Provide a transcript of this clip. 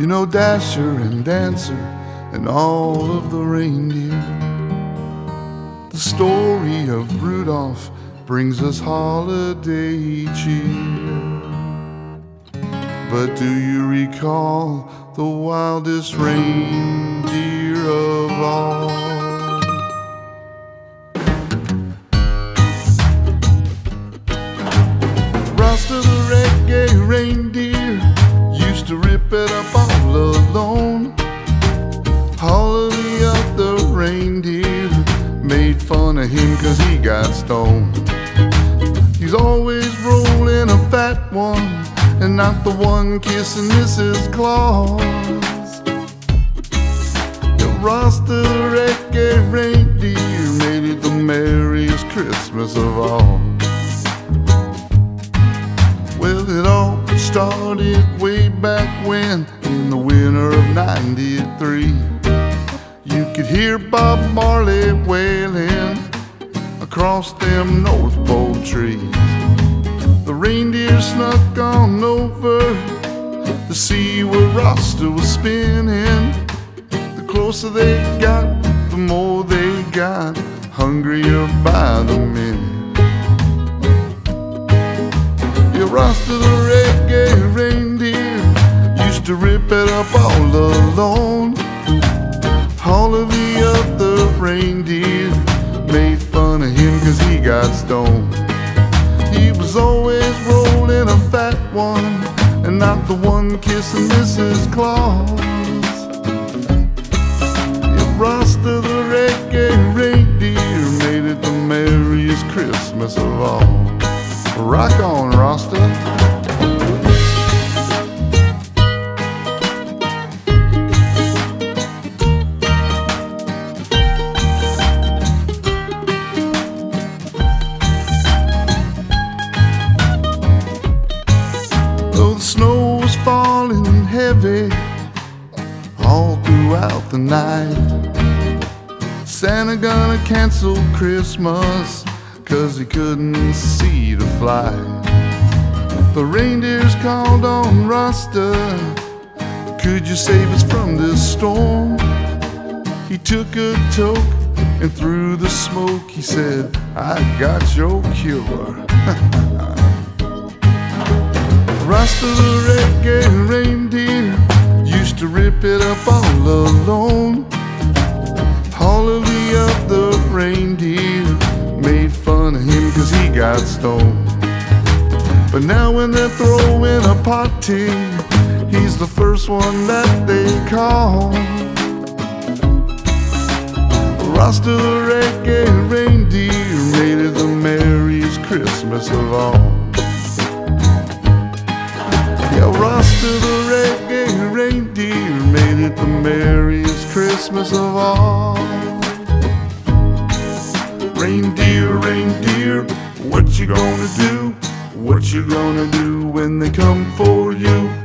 You know Dasher and Dancer and all of the reindeer. The story of Rudolph brings us holiday cheer. But do you recall the wildest reindeer of all? Rasta the Reggae Reindeer used to rip it up all alone. All of the other reindeer made fun of him 'cause he got stoned. He's always rolling a fat one and not the one kissing Mrs. Claus. The Rasta the Reggae Reindeer made it the merriest Christmas of all. Well, it all started way back when, in the winter of '93. You could hear Bob Marley wailing across them North Pole trees. The reindeer snuck on over to see where Rasta was spinning. The closer they got, the more they got hungrier by the minute. Yeah, Rasta the Reggae Reindeer used to rip it up all alone. All of the other reindeer made fun of him 'cause he got stoned. He was always rolling a fat one and not the one kissing Mrs. Claus. Yeah, Rasta the Reggae Reindeer made it the merriest Christmas of all. Rock on, Rasta. Though the snow was falling heavy all throughout the night, Santa gonna cancel Christmas 'cause he couldn't see to fly. The reindeers called on Rasta, could you save us from this storm? He took a toke and through the smoke he said, I got your cure. Rasta the Reggae Reindeer used to rip it up all alone. All of the other reindeer made fun of him 'cause he got stoned. But now when they're throwing a party, he's the first one that they call. Rasta the Reggae Reindeer made it the merriest Christmas of all. Yeah, Rasta the Reggae Reindeer made it the merriest Christmas of all. Reindeer, reindeer, what you gonna do? What you gonna do when they come for you?